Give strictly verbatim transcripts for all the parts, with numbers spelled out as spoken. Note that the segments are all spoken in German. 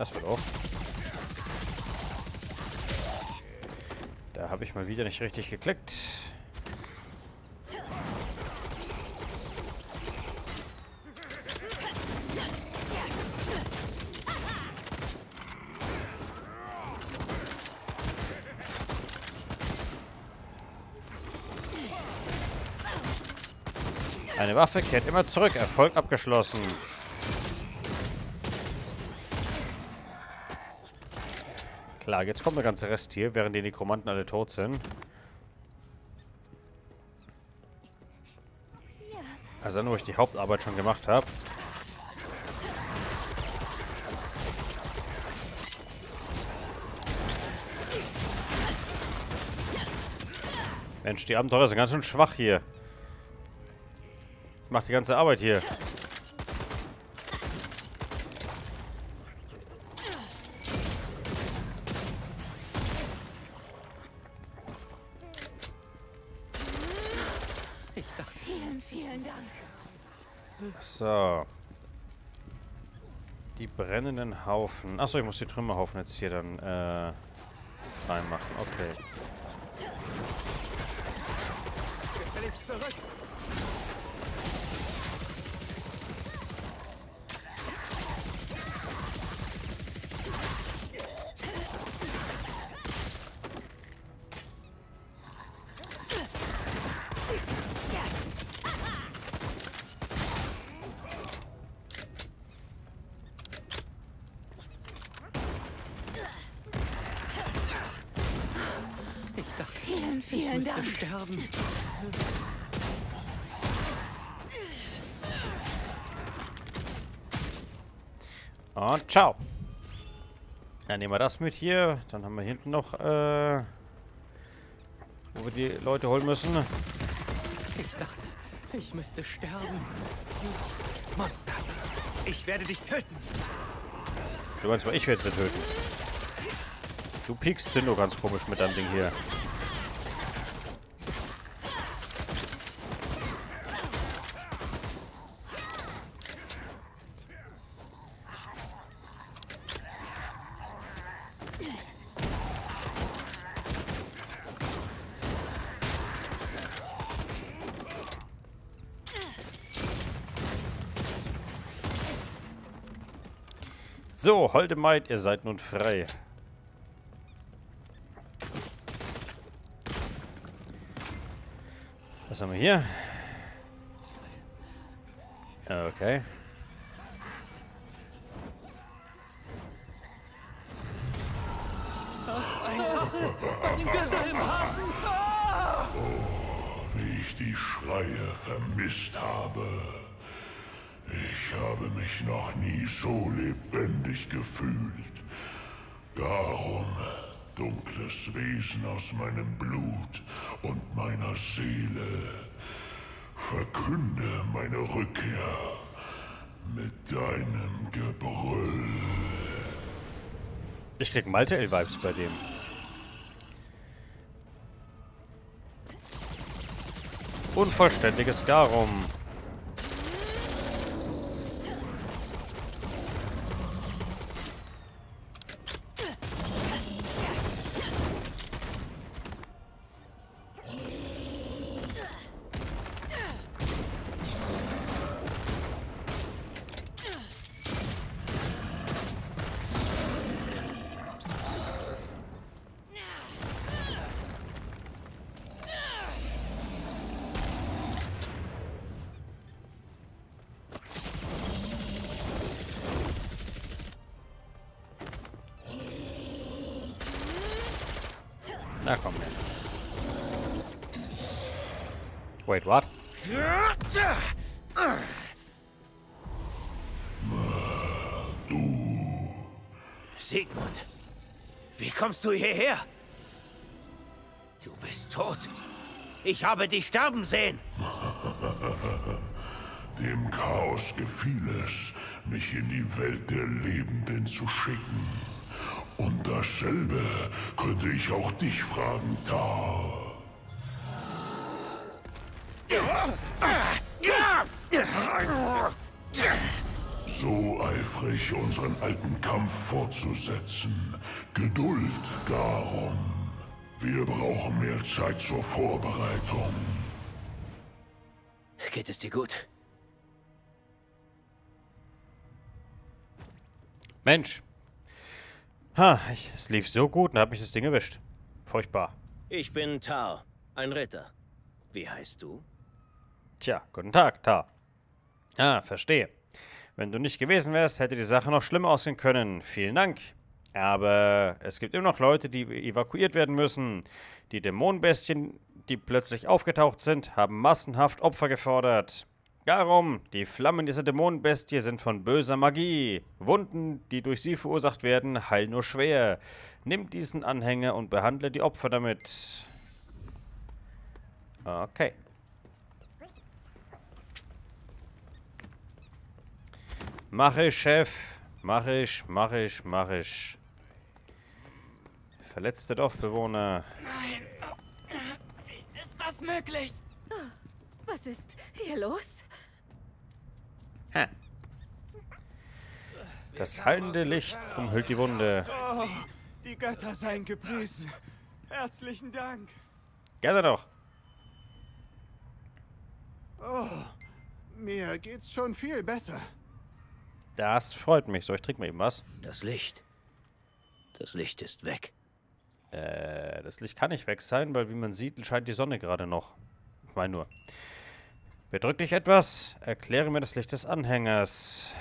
Das wird auch. Da habe ich mal wieder nicht richtig geklickt. Eine Waffe kehrt immer zurück. Erfolg abgeschlossen. Klar, jetzt kommt der ganze Rest hier, während die Nekromanten alle tot sind. Also dann, wo ich die Hauptarbeit schon gemacht habe. Mensch, die Abenteurer sind ganz schön schwach hier. Ich mach die ganze Arbeit hier. Vielen, vielen Dank. So. Die brennenden Haufen. Achso, ich muss die Trümmerhaufen jetzt hier dann äh, reinmachen. Okay. Zurück. Vielen, vielen Dank. Sterben. Und ciao. Dann nehmen wir das mit hier. Dann haben wir hinten noch, äh, wo wir die Leute holen müssen. Ich dachte, ich müsste sterben. Monster, ich werde dich töten. Du meinst mal, ich werde sie töten. Du piekst sind nur ganz komisch mit deinem Ding hier. So, holde Maid, ihr seid nun frei. Was haben wir hier? Okay. Ein Götter im Hafen. Wie ich die Schreie vermisst habe. Ich habe mich noch nie so lebendig gefühlt. Darum, dunkles Wesen aus meinem Blut und meiner Seele, verkünde meine Rückkehr mit deinem Gebrüll. Ich krieg Maltael-Vibes bei dem. Unvollständiges Garum. Na komm her. Wait, what? Sigmund, wie kommst du hierher? Du bist tot. Ich habe dich sterben sehen. Dem Chaos gefiel es, mich in die Welt der Lebenden zu schicken. Und dasselbe könnte ich auch dich fragen, Tar. so eifrig unseren alten Kampf fortzusetzen. Geduld, Garum. Wir brauchen mehr Zeit zur Vorbereitung. Geht es dir gut? Mensch. Ha, ich, es lief so gut, dann habe ich das Ding erwischt. Furchtbar. Ich bin Tao, ein Ritter. Wie heißt du? Tja, guten Tag, Ta. Ah, verstehe. Wenn du nicht gewesen wärst, hätte die Sache noch schlimmer ausgehen können. Vielen Dank. Aber es gibt immer noch Leute, die evakuiert werden müssen. Die Dämonenbestien, die plötzlich aufgetaucht sind, haben massenhaft Opfer gefordert. Darum, die Flammen dieser Dämonenbestie sind von böser Magie. Wunden, die durch sie verursacht werden, heilen nur schwer. Nimm diesen Anhänger und behandle die Opfer damit. Okay. Mach ich, Chef. Mach ich, mach ich, mach ich. Verletzte Dorfbewohner. Nein. Wie ist das möglich? Was ist hier los? Ha. Das heilende Licht umhüllt die Wunde. Oh, die Götter seien gepriesen. Herzlichen Dank. Gerne doch. Oh, mir geht's schon viel besser. Das freut mich. So, ich trinke mal eben was. Das Licht. Das Licht ist weg. Äh, das Licht kann nicht weg sein, weil wie man sieht, scheint die Sonne gerade noch. Ich meine nur. Bedrück dich etwas. Erkläre mir das Licht des Anhängers.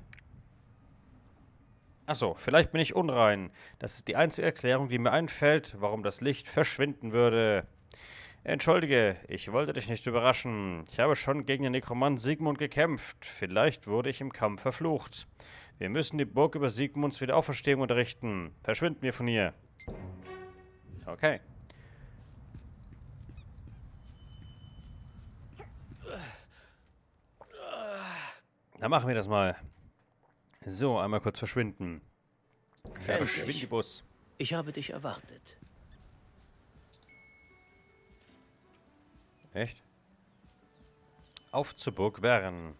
Achso, vielleicht bin ich unrein. Das ist die einzige Erklärung, die mir einfällt, warum das Licht verschwinden würde. Entschuldige, ich wollte dich nicht überraschen. Ich habe schon gegen den Nekromant Sigmund gekämpft. Vielleicht wurde ich im Kampf verflucht. Wir müssen die Burg über Sigmunds Wiederauferstehung unterrichten. Verschwind mir von hier. Okay. Dann machen wir das mal. So, einmal kurz verschwinden. Verschwind die Bus. Ich habe dich erwartet. Echt? Auf zur Burg Wern.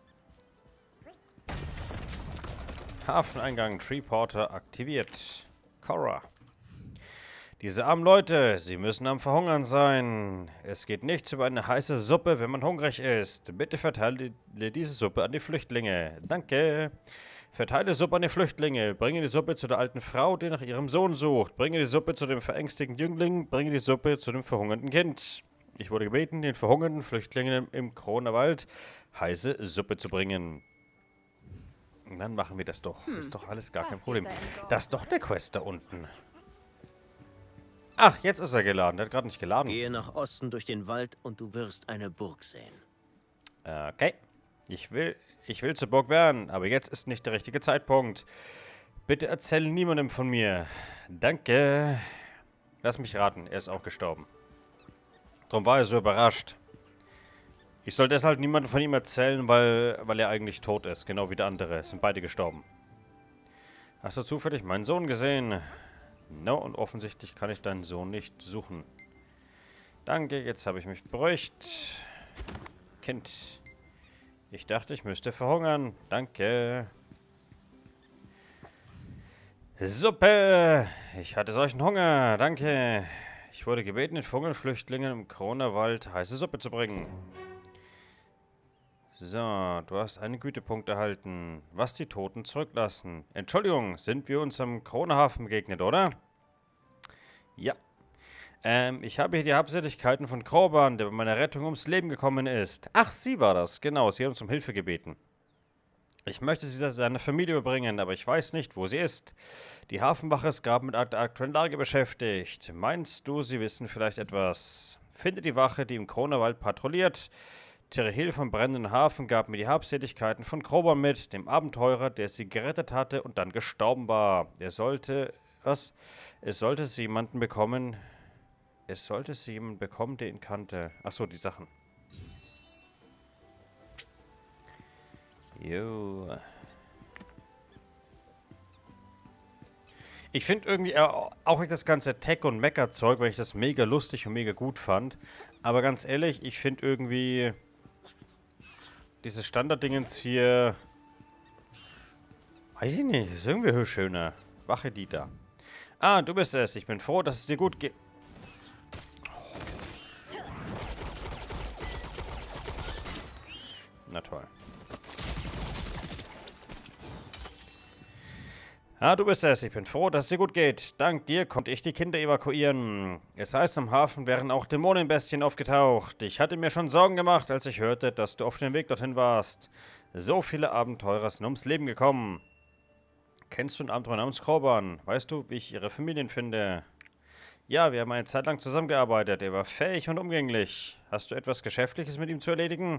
Hafeneingang Treeporter aktiviert. Cora. Diese armen Leute, sie müssen am Verhungern sein. Es geht nichts über eine heiße Suppe, wenn man hungrig ist. Bitte verteile diese Suppe an die Flüchtlinge. Danke. Verteile Suppe an die Flüchtlinge. Bringe die Suppe zu der alten Frau, die nach ihrem Sohn sucht. Bringe die Suppe zu dem verängstigten Jüngling. Bringe die Suppe zu dem verhungernden Kind. Ich wurde gebeten, den verhungernden Flüchtlingen im Kronerwald heiße Suppe zu bringen. Und dann machen wir das doch. Hm, ist doch alles gar kein Problem. Das ist doch der Quest da unten. Ach, jetzt ist er geladen. Der hat gerade nicht geladen. Gehe nach Osten durch den Wald und du wirst eine Burg sehen. Okay. Ich will, ich will zur Burg Wern, aber jetzt ist nicht der richtige Zeitpunkt. Bitte erzähle niemandem von mir. Danke. Lass mich raten, er ist auch gestorben. Darum war er so überrascht. Ich soll deshalb niemandem von ihm erzählen, weil, weil er eigentlich tot ist. Genau wie der andere. Es sind beide gestorben. Hast du zufällig meinen Sohn gesehen? No, und offensichtlich kann ich deinen Sohn nicht suchen. Danke, jetzt habe ich mich beruhigt. Kind. Ich dachte, ich müsste verhungern. Danke. Suppe. Ich hatte solchen Hunger. Danke. Ich wurde gebeten, den Vogelflüchtlingen im Kronerwald heiße Suppe zu bringen. So, du hast einen Gütepunkt erhalten. Was die Toten zurücklassen. Entschuldigung, sind wir uns am Kronerhafen begegnet, oder? Ja. Ähm, ich habe hier die Habseligkeiten von Kroban, der bei meiner Rettung ums Leben gekommen ist. Ach, sie war das. Genau, sie hat uns um Hilfe gebeten. Ich möchte sie seiner Familie überbringen, aber ich weiß nicht, wo sie ist. Die Hafenwache ist gerade mit der aktuellen Lage beschäftigt. Meinst du, sie wissen vielleicht etwas? Finde die Wache, die im Kronerwald patrouilliert. Terehil vom brennenden Hafen gab mir die Habseligkeiten von Kroban mit, dem Abenteurer, der sie gerettet hatte und dann gestorben war. Er sollte... Was? Es sollte sie jemanden bekommen... Es sollte sie jemanden bekommen, der ihn kannte. Achso, die Sachen. Jo. Ich finde irgendwie, äh, auch das ganze Tech- und Mecha-Zeug, weil ich das mega lustig und mega gut fand. Aber ganz ehrlich, ich finde irgendwie... Dieses Standarddingens hier Weiß ich nicht, ist irgendwie schöner. Wache Dieter. Ah, du bist es. Ich bin froh, dass es dir gut geht. Na toll. Ah, du bist es. Ich bin froh, dass es dir gut geht. Dank dir konnte ich die Kinder evakuieren. Es heißt, im Hafen wären auch Dämonenbestien aufgetaucht. Ich hatte mir schon Sorgen gemacht, als ich hörte, dass du auf dem Weg dorthin warst. So viele Abenteurer sind ums Leben gekommen. Kennst du einen Abenteurer namens Kroban? Weißt du, wie ich ihre Familien finde? Ja, wir haben eine Zeit lang zusammengearbeitet. Er war fähig und umgänglich. Hast du etwas Geschäftliches mit ihm zu erledigen?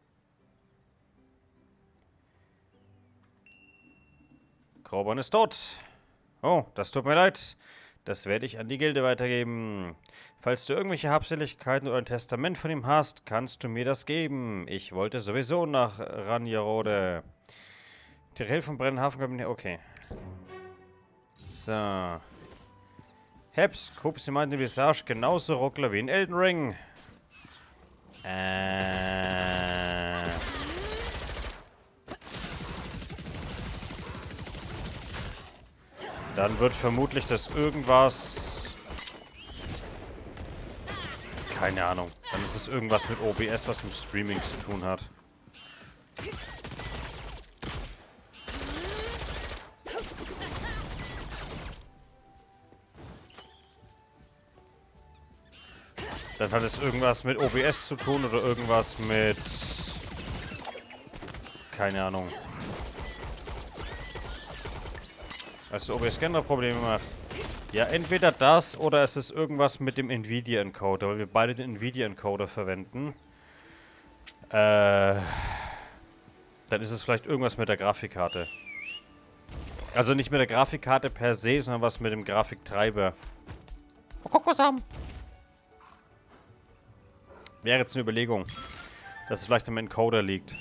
Kroban ist tot. Oh, das tut mir leid. Das werde ich an die Gilde weitergeben. Falls du irgendwelche Habseligkeiten oder ein Testament von ihm hast, kannst du mir das geben. Ich wollte sowieso nach Ranjerode. Tyrell vom Brennenhafen... Okay. So. Heps, Kups, sie meint den Visage genauso Ruckler wie in Elden Ring. Äh... Dann wird vermutlich das irgendwas... Keine Ahnung. Dann ist es irgendwas mit O B S, was mit Streaming zu tun hat. Dann hat es irgendwas mit O B S zu tun oder irgendwas mit... Keine Ahnung. Weißt du, O B S-Scanner Probleme macht? Ja, entweder das oder es ist irgendwas mit dem Nvidia-Encoder, weil wir beide den Nvidia-Encoder verwenden. Äh... Dann ist es vielleicht irgendwas mit der Grafikkarte. Also nicht mit der Grafikkarte per se, sondern was mit dem Grafiktreiber. Oh, guck was haben! Wäre jetzt eine Überlegung, dass es vielleicht am Encoder liegt.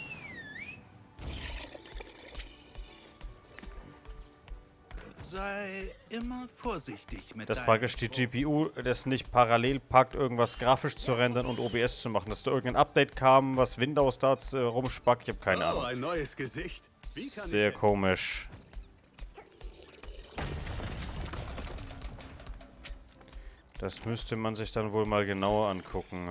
Sei immer vorsichtig mit Dass deinem praktisch die G P U das nicht parallel packt, irgendwas grafisch zu rendern und O B S zu machen. Dass da irgendein Update kam, was Windows da äh, rumspackt. Ich habe keine Ahnung. Oh, ein neues Gesicht. Wie kann Sehr ich... komisch. Das müsste man sich dann wohl mal genauer angucken.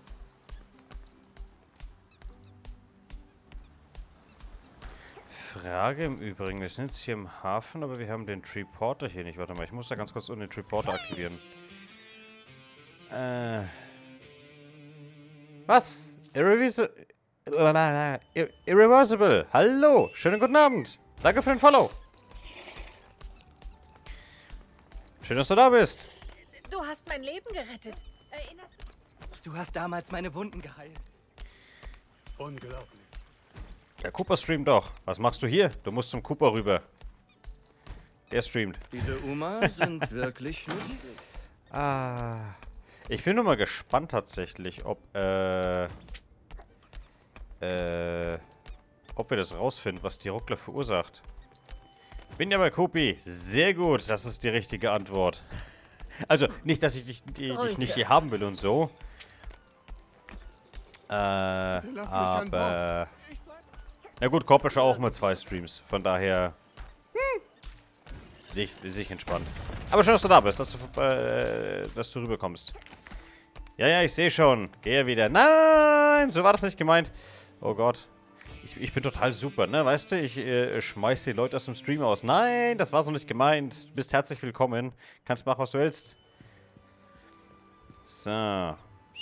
Frage im Übrigen, wir sind jetzt hier im Hafen, aber wir haben den Treeporter hier nicht. Warte mal, ich muss da ganz kurz den Treeporter aktivieren. Äh. Was? Irreversible. Irreversible. Hallo, schönen guten Abend. Danke für den Follow. Schön, dass du da bist. Du hast mein Leben gerettet. Erinnerst du? Du hast damals meine Wunden geheilt. Unglaublich. Der Cooper streamt doch. Was machst du hier? Du musst zum Cooper rüber. Der streamt. Diese Uma sind wirklich lustig. Ah. Ich bin nur mal gespannt tatsächlich, ob, äh... Äh... Ob wir das rausfinden, was die Ruckler verursacht. Bin ja bei Kupi. Sehr gut, das ist die richtige Antwort. Also, nicht, dass ich dich, die, dich nicht hier haben will und so. Äh, aber... Na gut, Kopp ist auch mal zwei Streams. Von daher... Hm, sehe ich, seh ich entspannt. Aber schön, dass du da bist, dass du, äh, dass du rüberkommst. Ja, ja, ich sehe schon. Gehe wieder. Nein, so war das nicht gemeint. Oh Gott. Ich, ich bin total super, ne? Weißt du, ich äh, schmeiß die Leute aus dem Stream aus. Nein, das war so nicht gemeint. Du bist herzlich willkommen. Kannst machen, was du willst. So.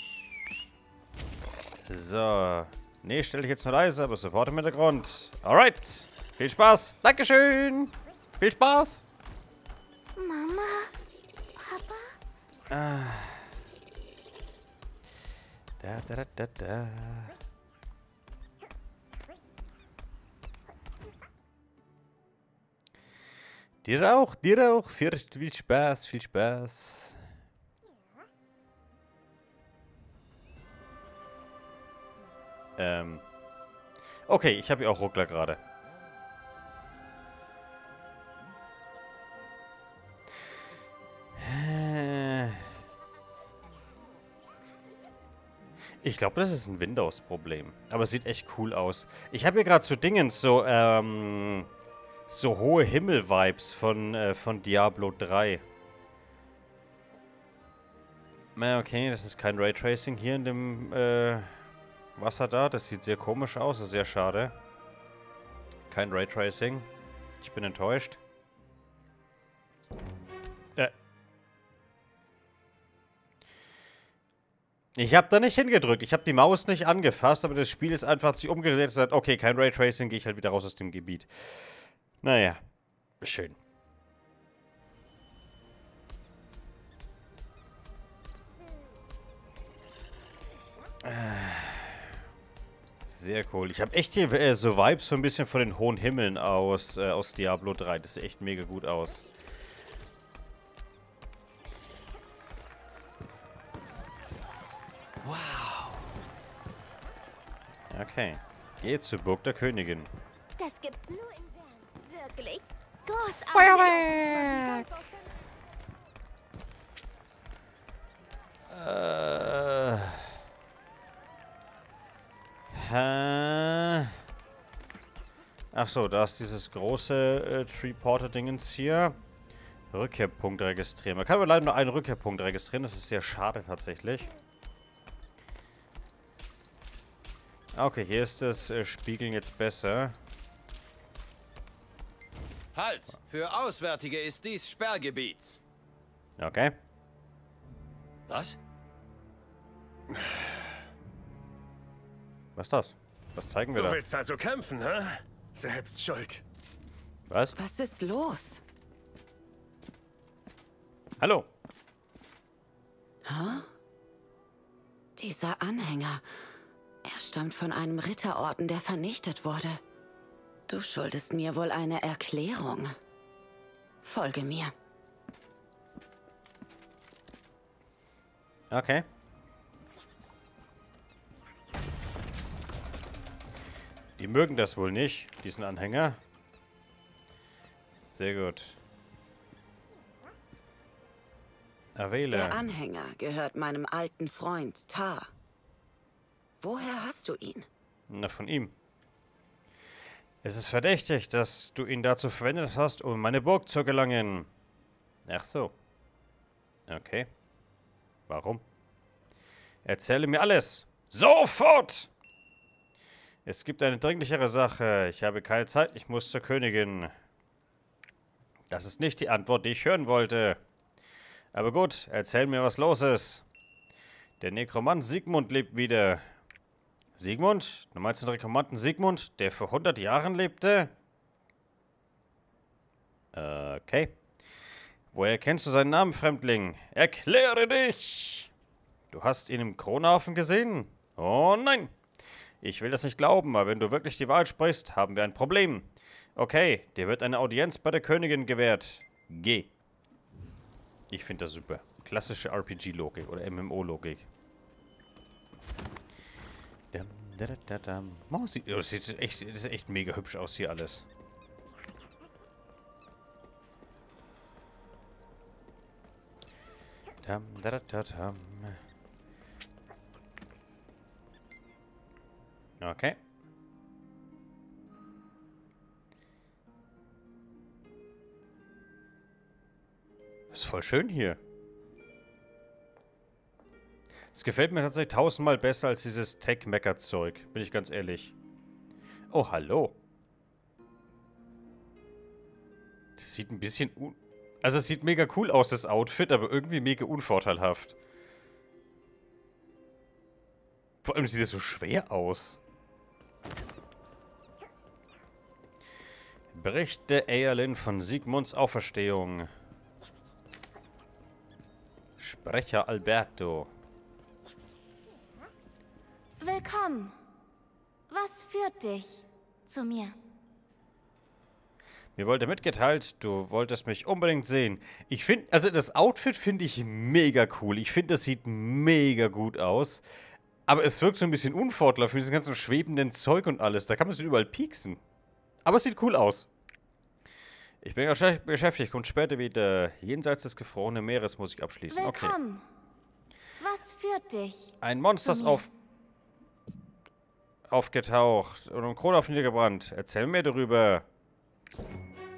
So. Nee, stell dich jetzt nur leise, aber Support im Hintergrund. Alright. Viel Spaß. Dankeschön. Viel Spaß. Mama? Papa? Ah. Da, da, da, da, da. Dir auch, dir auch. Viel, viel Spaß, viel Spaß. Ähm. Okay, ich habe hier auch Ruckler gerade. Ich glaube, das ist ein Windows-Problem. Aber es sieht echt cool aus. Ich habe hier gerade so Dingens, so, ähm... So hohe Himmel-Vibes von, äh, von Diablo drei. Na, okay, das ist kein Raytracing hier in dem äh, Wasser da. Das sieht sehr komisch aus, das ist sehr schade. Kein Raytracing. Ich bin enttäuscht. Äh. Ich habe da nicht hingedrückt. Ich habe die Maus nicht angefasst, aber das Spiel ist einfach sich umgedreht und sagt, okay, kein Raytracing, gehe ich halt wieder raus aus dem Gebiet. Naja, schön. Sehr cool. Ich habe echt hier äh, so Vibes so ein bisschen von den hohen Himmeln aus, äh, aus Diablo drei. Das sieht echt mega gut aus. Wow. Okay. Geh zur Burg der Königin. Das gibt's nur in Bern. Wirklich? Großartig. Feuerwerk! Äh. Hä? Ach so, da ist dieses große äh, Treeporter-Dingens hier. Rückkehrpunkt registrieren. Man kann aber leider nur einen Rückkehrpunkt registrieren. Das ist sehr schade tatsächlich. Okay, hier ist das äh, Spiegeln jetzt besser. Halt! Für Auswärtige ist dies Sperrgebiet. Okay. Was? Was ist das? Was zeigen wir Du da? willst also kämpfen, hä? Selbst schuld. Was? Was ist los? Hallo. Huh? Dieser Anhänger. Er stammt von einem Ritterorden, der vernichtet wurde. Du schuldest mir wohl eine Erklärung. Folge mir. Okay. Die mögen das wohl nicht, diesen Anhänger. Sehr gut. Erwähle. Der Anhänger gehört meinem alten Freund Tar. Woher hast du ihn? Na, von ihm. Es ist verdächtig, dass du ihn dazu verwendet hast, um in meine Burg zu gelangen. Ach so. Okay. Warum? Erzähle mir alles. Sofort! Es gibt eine dringlichere Sache. Ich habe keine Zeit, ich muss zur Königin. Das ist nicht die Antwort, die ich hören wollte. Aber gut, erzähl mir, was los ist. Der Nekromant Sigmund lebt wieder. Sigmund? Du meinst den Nekromanten Sigmund, der vor hundert Jahren lebte? Okay. Woher kennst du seinen Namen, Fremdling? Erkläre dich! Du hast ihn im Kronhafen gesehen? Oh nein! Ich will das nicht glauben, aber wenn du wirklich die Wahrheit sprichst, haben wir ein Problem. Okay, dir wird eine Audienz bei der Königin gewährt. Geh. Ich finde das super. Klassische R P G-Logik oder M M O-Logik. Oh, sieht, oh, das, sieht echt, das sieht echt mega hübsch aus hier alles. Dam, da, da, da, dam. Okay. Das ist voll schön hier. Es gefällt mir tatsächlich tausendmal besser als dieses Tech-Mecker-Zeug, bin ich ganz ehrlich. Oh, hallo. Das sieht ein bisschen un... Also es sieht mega cool aus, das Outfit, aber irgendwie mega unvorteilhaft. Vor allem sieht es so schwer aus. Berichte Eärlin von Sigmunds Auferstehung. Sprecher Alberto. Willkommen. Was führt dich zu mir? Mir wurde mitgeteilt, du wolltest mich unbedingt sehen. Ich finde, also das Outfit finde ich mega cool. Ich finde, das sieht mega gut aus. Aber es wirkt so ein bisschen unvorteilhaft mit diesem ganzen schwebenden Zeug und alles. Da kann man sich überall pieksen. Aber es sieht cool aus. Ich bin ja beschäftigt, kommt später wieder. Jenseits des gefrorenen Meeres muss ich abschließen. Willkommen. Okay. Was führt dich? Ein Monster ist auf... aufgetaucht und im Kronhafen niedergebrannt. Erzähl mir darüber.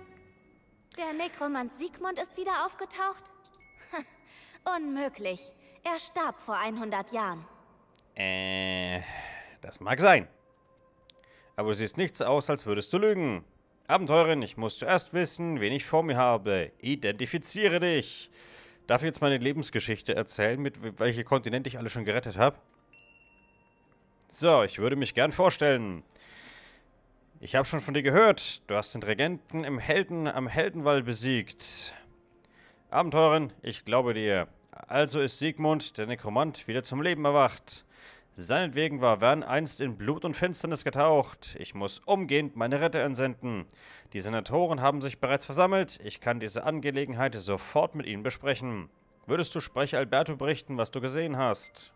Der Nekromant Sigmund ist wieder aufgetaucht? Unmöglich. Er starb vor hundert Jahren. Äh, das mag sein. Aber du siehst nicht so aus, als würdest du lügen. Abenteurerin, ich muss zuerst wissen, wen ich vor mir habe. Identifiziere dich. Darf ich jetzt meine Lebensgeschichte erzählen, mit welche Kontinente ich alle schon gerettet habe? So, ich würde mich gern vorstellen. Ich habe schon von dir gehört. Du hast den Regenten im Helden am Heldenwall besiegt. Abenteurerin, ich glaube dir. Also ist Sigmund, der Nekromant, wieder zum Leben erwacht. Seinetwegen war Vern einst in Blut und Finsternis getaucht. Ich muss umgehend meine Retter entsenden. Die Senatoren haben sich bereits versammelt. Ich kann diese Angelegenheit sofort mit ihnen besprechen. Würdest du Sprecher Alberto berichten, was du gesehen hast?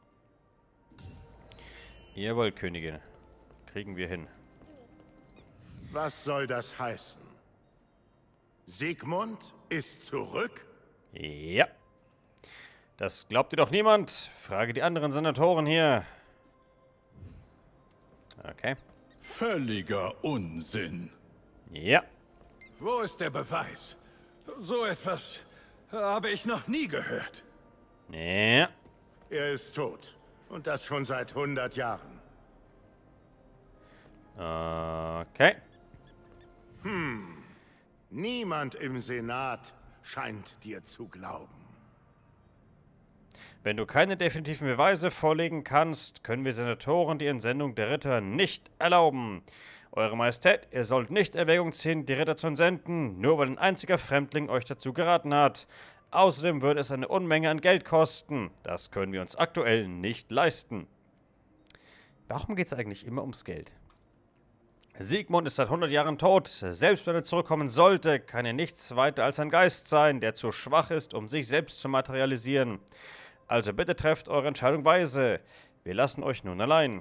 Jawohl, Königin. Kriegen wir hin. Was soll das heißen? Sigmund ist zurück? Ja. Das glaubt dir doch niemand. Frage die anderen Senatoren hier. Okay. Völliger Unsinn. Ja. Wo ist der Beweis? So etwas habe ich noch nie gehört. Ja. Er ist tot. Und das schon seit hundert Jahren. Okay. Hm. Niemand im Senat scheint dir zu glauben. Wenn du keine definitiven Beweise vorlegen kannst, können wir Senatoren die Entsendung der Ritter nicht erlauben. Eure Majestät, ihr sollt nicht in Erwägung ziehen, die Ritter zu entsenden, nur weil ein einziger Fremdling euch dazu geraten hat. Außerdem würde es eine Unmenge an Geld kosten. Das können wir uns aktuell nicht leisten. Warum geht es eigentlich immer ums Geld? Sigmund ist seit hundert Jahren tot. Selbst wenn er zurückkommen sollte, kann er nichts weiter als ein Geist sein, der zu schwach ist, um sich selbst zu materialisieren. Also bitte trefft eure Entscheidung weise. Wir lassen euch nun allein.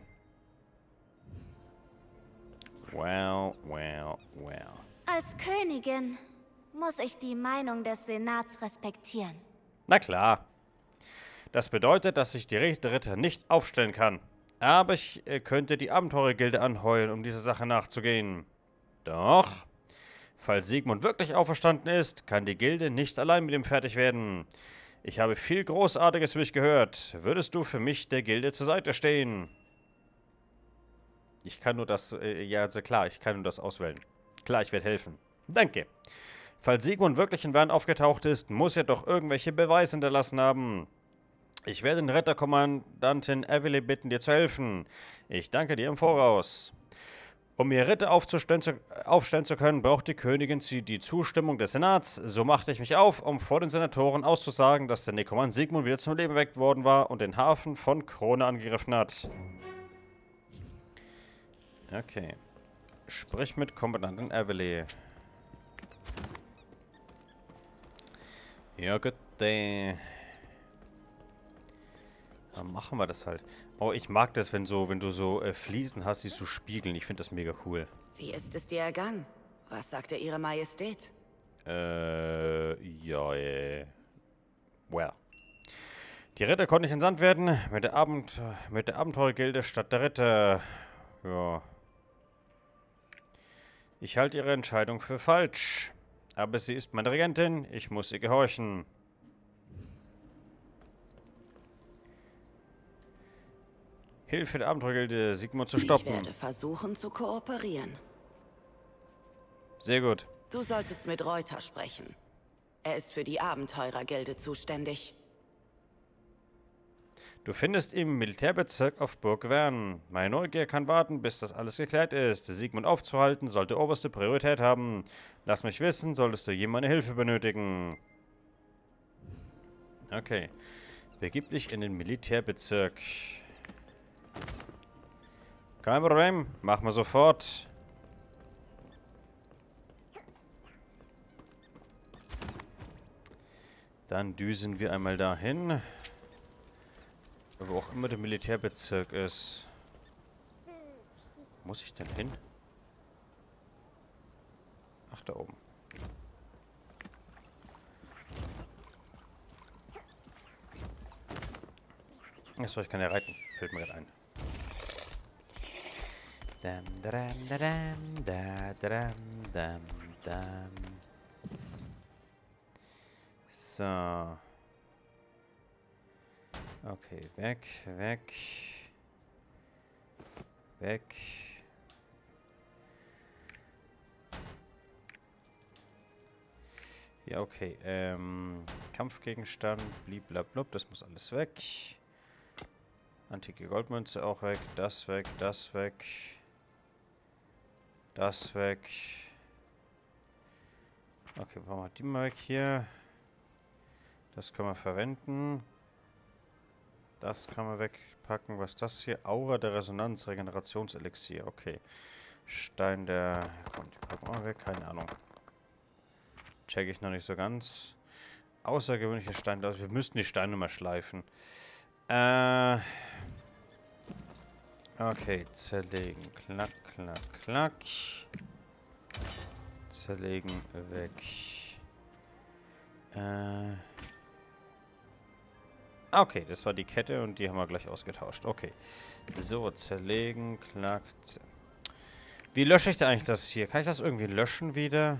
Well, well, well. Als Königin muss ich die Meinung des Senats respektieren. Na klar. Das bedeutet, dass ich die Ritter nicht aufstellen kann. Aber ich äh, könnte die Abenteurergilde anheuern, um dieser Sache nachzugehen. Doch, falls Sigmund wirklich auferstanden ist, kann die Gilde nicht allein mit ihm fertig werden. Ich habe viel Großartiges für dich gehört. Würdest du für mich der Gilde zur Seite stehen? Ich kann nur das, äh, ja, also klar, ich kann nur das auswählen. Klar, ich werde helfen. Danke. Falls Sigmund wirklich in Vern aufgetaucht ist, muss er doch irgendwelche Beweise hinterlassen haben. Ich werde den Ritterkommandantin Evely bitten, dir zu helfen. Ich danke dir im Voraus. Um ihr Ritter aufzustellen zu, aufstellen zu können, braucht die Königin die Zustimmung des Senats. So machte ich mich auf, um vor den Senatoren auszusagen, dass der Nekromant Sigmund wieder zum Leben erweckt worden war und den Hafen von Krone angegriffen hat. Okay. Sprich mit Kommandantin Evely. Ja, gut. Dann machen wir das halt. Oh, ich mag das, wenn so, wenn du so äh, Fliesen hast, die so spiegeln. Ich finde das mega cool. Wie ist es dir ergangen? Was sagte Ihre Majestät? Äh, ja, äh. Well. Die Ritter konnten nicht entsandt werden. Mit der, Abend mit der Abenteurergilde statt der Ritter. Ja. Ich halte ihre Entscheidung für falsch. Aber sie ist meine Regentin. Ich muss ihr gehorchen. Hilfe der Abenteurergilde, Sigmund zu stoppen. Ich werde versuchen zu kooperieren. Sehr gut. Du solltest mit Reuter sprechen. Er ist für die Abenteurergilde zuständig. Du findest im Militärbezirk auf Burg Vern. Meine Neugier kann warten, bis das alles geklärt ist. Sigmund aufzuhalten sollte oberste Priorität haben. Lass mich wissen, solltest du je meine Hilfe benötigen. Okay. Begib dich in den Militärbezirk. Kein Problem, machen wir sofort. Dann düsen wir einmal dahin. Wo auch immer der Militärbezirk ist. Muss ich denn hin? Ach, da oben. Achso, ich kann ja reiten. Fällt mir gerade ein. Dam, dam, dam, dam, dam, dam, dam. So. Okay, weg, weg. Weg. Ja, okay. Ähm, Kampfgegenstand, bliblablub, das muss alles weg. Antike Goldmünze auch weg, das weg, das weg. Das weg. Okay, machen wir die mal weg hier. Das können wir verwenden. Das kann man wegpacken. Was ist das hier? Aura der Resonanz, Regenerationselixier. Okay. Stein der... Komm, die packen wir weg. Keine Ahnung. Check ich noch nicht so ganz. Außergewöhnliche Steine. Also wir müssten die Steine mal schleifen. Äh... Okay, zerlegen. Klack, klack, klack. Zerlegen, weg. Äh... Okay, das war die Kette und die haben wir gleich ausgetauscht. Okay. So, zerlegen, klack. Z Wie lösche ich da eigentlich das hier? Kann ich das irgendwie löschen wieder?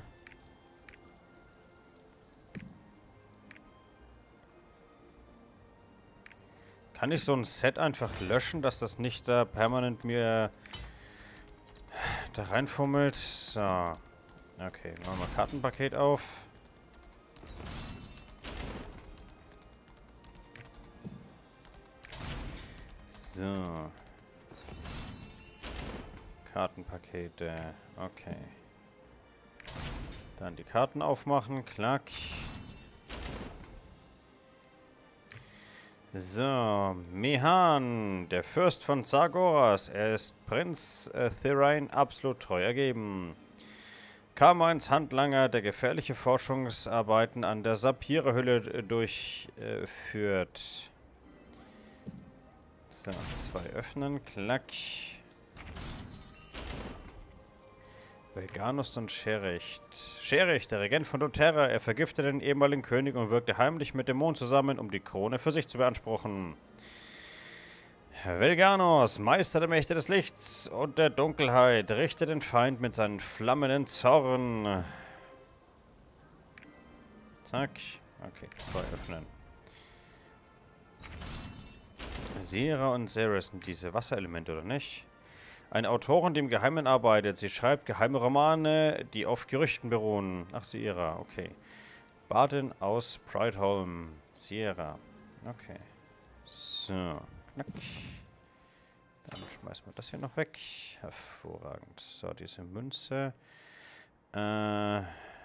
Kann ich so ein Set einfach löschen, dass das nicht da permanent mir da reinfummelt? So. Okay, machen wir Kartenpaket auf. So. Kartenpakete. Okay. Dann die Karten aufmachen. Klack. So. Mehan, der Fürst von Zagoras. Er ist Prinz äh, Thirain absolut treu ergeben. Carmines Handlanger, der gefährliche Forschungsarbeiten an der Saphire-Hülle durchführt. Äh, So, zwei öffnen, klack. Belganus und Schericht. Schericht, der Regent von Doterra, er vergiftete den ehemaligen König und wirkte heimlich mit dem Mond zusammen, um die Krone für sich zu beanspruchen. Belganus, Meister der Mächte des Lichts und der Dunkelheit, richte den Feind mit seinem flammenden Zorn. Zack. Okay, zwei öffnen. Sierra und Ceres sind diese Wasserelemente, oder nicht? Eine Autorin, die im Geheimen arbeitet. Sie schreibt geheime Romane, die auf Gerüchten beruhen. Ach, Sierra, okay. Badin aus Prideholm. Sierra. Okay. So. Knack. Dann schmeißen wir das hier noch weg. Hervorragend. So, diese Münze. Äh.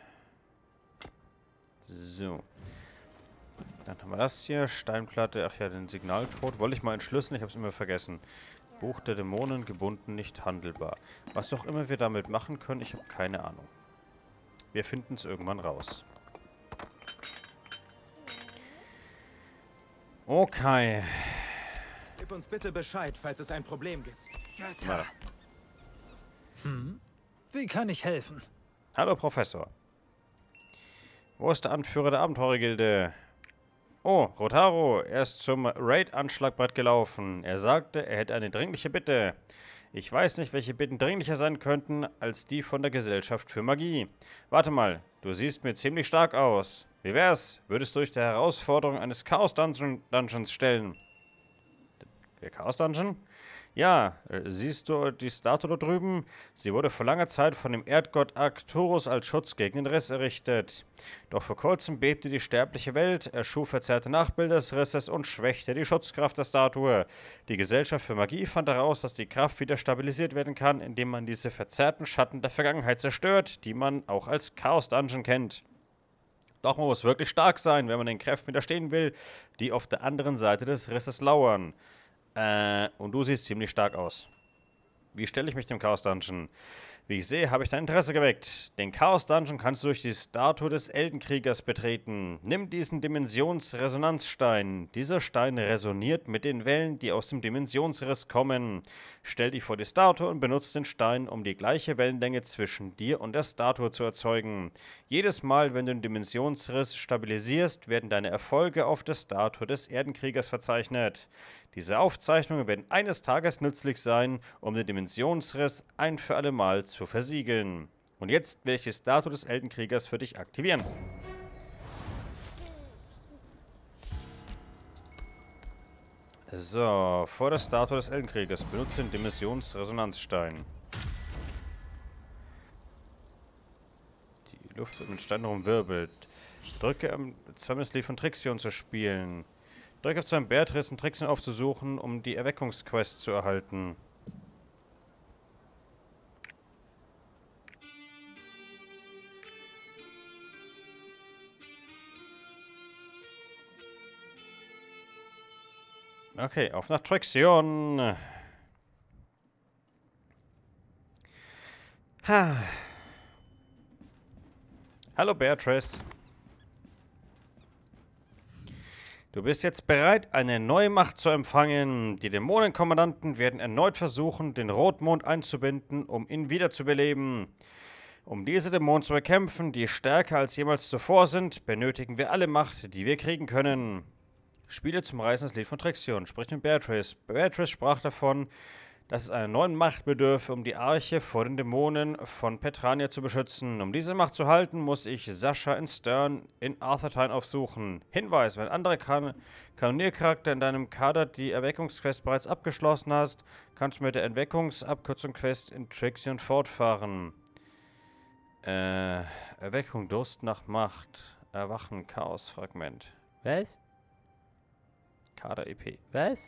So. Dann haben wir das hier. Steinplatte. Ach ja, den Signalcode. Wollte ich mal entschlüsseln. Ich habe es immer vergessen. Buch der Dämonen. Gebunden, nicht handelbar. Was auch immer wir damit machen können, ich habe keine Ahnung. Wir finden es irgendwann raus. Okay. Gib uns bitte Bescheid, falls es ein Problem gibt. Götter. Hm? Wie kann ich helfen? Hallo, Professor. Wo ist der Anführer der Abenteurergilde? Oh, Rotaro, er ist zum Raid-Anschlagbrett gelaufen. Er sagte, er hätte eine dringliche Bitte. Ich weiß nicht, welche Bitten dringlicher sein könnten, als die von der Gesellschaft für Magie. Warte mal, du siehst mir ziemlich stark aus. Wie wär's? Würdest du dich der Herausforderung eines Chaos-Dungeons stellen? Der Chaos-Dungeon? Ja, siehst du die Statue da drüben? Sie wurde vor langer Zeit von dem Erdgott Arcturus als Schutz gegen den Riss errichtet. Doch vor kurzem bebte die sterbliche Welt, erschuf verzerrte Nachbilder des Risses und schwächte die Schutzkraft der Statue. Die Gesellschaft für Magie fand heraus, dass die Kraft wieder stabilisiert werden kann, indem man diese verzerrten Schatten der Vergangenheit zerstört, die man auch als Chaos-Dungeon kennt. Doch man muss wirklich stark sein, wenn man den Kräften widerstehen will, die auf der anderen Seite des Risses lauern. Äh, und du siehst ziemlich stark aus. Wie stelle ich mich dem Chaos Dungeon? Wie ich sehe, habe ich dein Interesse geweckt. Den Chaos Dungeon kannst du durch die Statue des Eldenkriegers betreten. Nimm diesen Dimensionsresonanzstein. Dieser Stein resoniert mit den Wellen, die aus dem Dimensionsriss kommen. Stell dich vor die Statue und benutze den Stein, um die gleiche Wellenlänge zwischen dir und der Statue zu erzeugen. Jedes Mal, wenn du den Dimensionsriss stabilisierst, werden deine Erfolge auf der Statue des Erdenkriegers verzeichnet. Diese Aufzeichnungen werden eines Tages nützlich sein, um den Dimensionsriss ein für alle Mal zu versiegeln. Und jetzt werde ich die Statue des Eldenkriegers für dich aktivieren. So, vor der Statue des Eldenkriegers. Benutze den Dimensionsresonanzstein. Die Luft wird mit Stein rumwirbelt. Drücke am Zweimal von Trixion zu spielen. Drücke auf zwei Beatrice und Trixion aufzusuchen, um die Erweckungsquest zu erhalten. Okay, auf nach Trixion. Ha. Hallo Beatrice. Du bist jetzt bereit, eine neue Macht zu empfangen. Die Dämonenkommandanten werden erneut versuchen, den Rotmond einzubinden, um ihn wiederzubeleben. Um diese Dämonen zu bekämpfen, die stärker als jemals zuvor sind, benötigen wir alle Macht, die wir kriegen können. Spiele zum Reisen das Lied von Trixion. Sprich mit Beatrice. Beatrice sprach davon, dass es einer neuen Macht bedürfe, um die Arche vor den Dämonen von Petrania zu beschützen. Um diese Macht zu halten, muss ich Sascha in Stern in Arthurtine aufsuchen. Hinweis, wenn andere kan Kanoniercharakter in deinem Kader die Erweckungsquest bereits abgeschlossen hast, kannst du mit der Erweckungsabkürzung-Quest in Trixion fortfahren. Äh, Erweckung, Durst nach Macht. Erwachen, Chaos-Fragment. Was? Kader-E P. Was?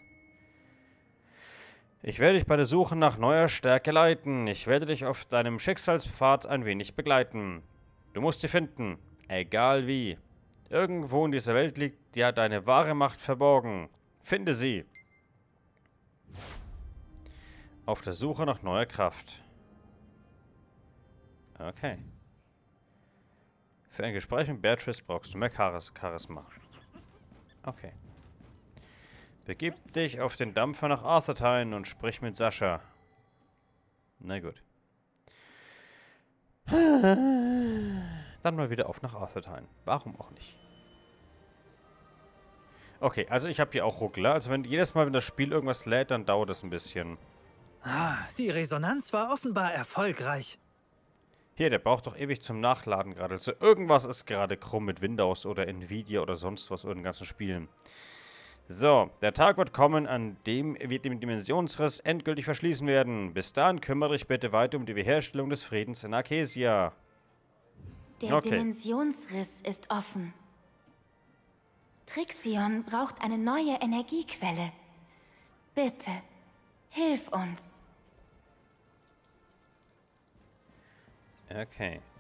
Ich werde dich bei der Suche nach neuer Stärke leiten. Ich werde dich auf deinem Schicksalspfad ein wenig begleiten. Du musst sie finden. Egal wie. Irgendwo in dieser Welt liegt ja deine wahre Macht verborgen. Finde sie. Auf der Suche nach neuer Kraft. Okay. Für ein Gespräch mit Beatrice brauchst du mehr Charis Charisma. Okay. Begib dich auf den Dampfer nach Arthurtine und sprich mit Sascha. Na gut. Dann mal wieder auf nach Arthurtine. Warum auch nicht? Okay, also ich habe hier auch Ruckler. Also wenn jedes Mal, wenn das Spiel irgendwas lädt, dann dauert es ein bisschen. Ah, die Resonanz war offenbar erfolgreich. Hier, der braucht doch ewig zum Nachladen gerade. Also irgendwas ist gerade krumm mit Windows oder Nvidia oder sonst was in den ganzen Spielen. So, der Tag wird kommen, an dem wir den Dimensionsriss endgültig verschließen werden. Bis dahin kümmere dich bitte weiter um die Wiederherstellung des Friedens in Arkesia. Der okay. Dimensionsriss ist offen. Trixion braucht eine neue Energiequelle. Bitte, hilf uns. Okay.